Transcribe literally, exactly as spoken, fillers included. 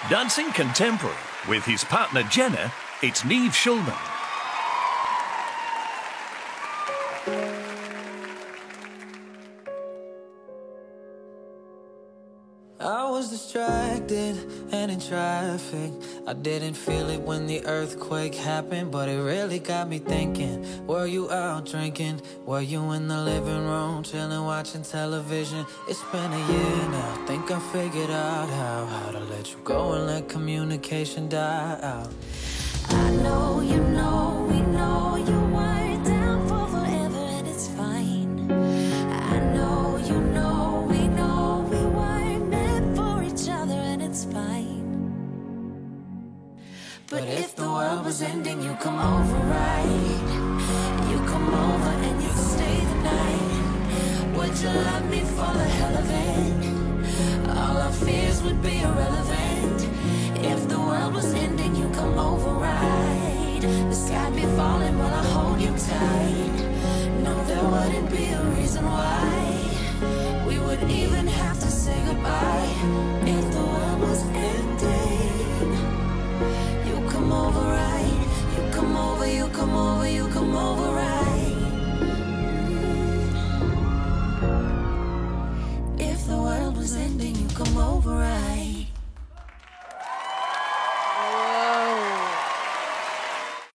Dancing contemporary with his partner Jenna, it's Nev Schulman. I was distracted and in traffic. I didn't feel it when the earthquake happened, but it really got me thinking. Were you out drinking? Were you in the living room chilling, watching television? It's been a year now. Think I figured out how How to let you go and let communication die out. I know you know, we know you weren't down for forever, and it's fine. I know you know, we know we weren't meant for each other, and it's fine. But if the world was ending, you come over, right? You come over and you stay the night. Would you love me for the hell of it? All our fears would be irrelevant. If the world was ending, you come over, right? The sky'd be falling while I hold you tight. No, there wouldn't be a reason why we would even have to say goodbye. If the world was ending, you come over, right? You come over, you come over, you come over, right? If the world was ending, you come over, right?